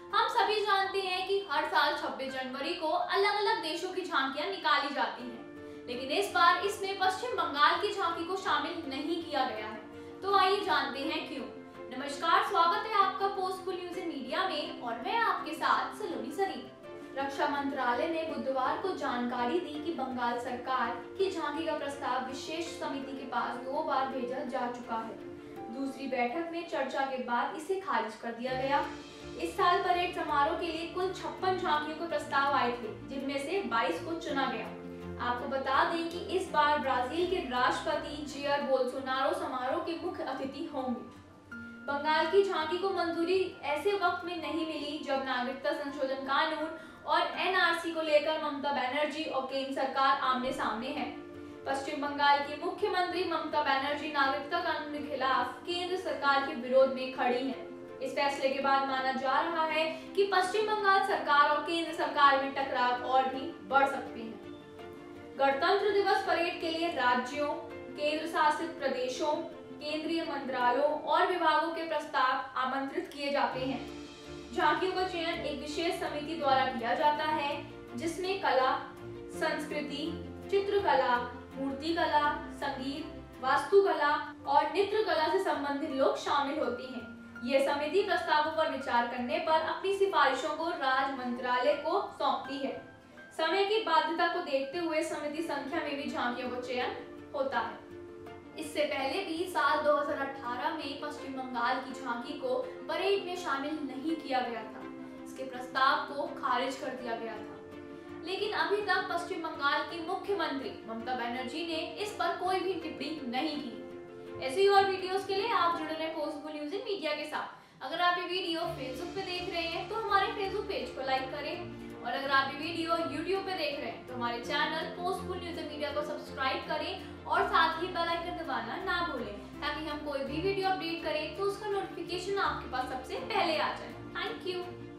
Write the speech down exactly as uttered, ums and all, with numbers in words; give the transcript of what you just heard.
हम सभी जानते हैं कि हर साल छब्बीस जनवरी को अलग अलग देशों की झांकियां निकाली जाती हैं, लेकिन इस बार इसमें पश्चिम बंगाल की झांकी को शामिल नहीं किया गया है। तो आइए जानते हैं क्यों। नमस्कार, स्वागत है आपका पोस्टफुल न्यूज इन मीडिया में और मैं आपके साथ सलोनी सरीफ। रक्षा मंत्रालय ने बुधवार को जानकारी दी कि बंगाल सरकार की झांकी का प्रस्ताव विशेष समिति के पास दो बार भेजा जा चुका है। दूसरी बैठक में चर्चा के बाद इसे खारिज कर दिया गया। इस साल परेड समारोह के लिए कुल छप्पन झांकियों के प्रस्ताव आए थे, जिनमें से बाईस को चुना गया। आपको बता दें कि इस बार ब्राजील के राष्ट्रपति जेयर बोल्सोनारो समारोह के मुख्य अतिथि होंगे। बंगाल की झांकी को मंजूरी ऐसे वक्त में नहीं मिली जब नागरिकता संशोधन कानून और एन आर सी को लेकर ममता बनर्जी और केंद्र सरकार आमने सामने है। पश्चिम बंगाल की मुख्यमंत्री ममता बनर्जी नागरिकता कानून के खिलाफ केंद्र सरकार के विरोध में खड़ी हैं। इस फैसले के बाद माना जा रहा है कि पश्चिम बंगाल सरकार और केंद्र सरकार में टकराव और भी बढ़ सकते हैं। गणतंत्र दिवस परेड के लिए राज्यों, केंद्र शासित प्रदेशों, केंद्रीय मंत्रालयों और विभागों के प्रस्ताव आमंत्रित किए जाते हैं। झांकियों का चयन एक विशेष समिति द्वारा किया जाता है, जिसमें कला, संस्कृति, चित्रकला, मूर्तिकला, संगीत, वास्तुकला और नृत्यकला से संबंधित लोग शामिल होती हैं। यह समिति प्रस्तावों पर विचार करने पर अपनी सिफारिशों को राज्य मंत्रालय को सौंपती है। समय की बाध्यता को देखते हुए समिति संख्या में भी झांकियों का चयन होता है। इससे पहले भी साल दो हज़ार अठारह में पश्चिम बंगाल की झांकी को परेड में शामिल नहीं किया गया था। इसके प्रस्ताव को खारिज कर दिया गया था, लेकिन अभी तक पश्चिम बंगाल की मुख्यमंत्री ममता बनर्जी ने इस पर कोई भी टिप्पणी नहीं की। ऐसी और वीडियोस के लिए आप जुड़े रहें पोस्टफुल न्यूज इन मीडिया के साथ। अगर आप ये वीडियो फेसबुक पे देख रहे हैं तो हमारे फेसबुक पेज को लाइक करें, और अगर आप ये वीडियो यूट्यूब पे देख रहे हैं तो हमारे चैनल पोस्टफुल न्यूज इन मीडिया को सब्सक्राइब करें और साथ ही बेल आइकन दबाना ना भूलें, ताकि हम कोई भी वीडियो अपडेट करें तो उसका नोटिफिकेशन आपके पास सबसे पहले आ जाए। Thank you.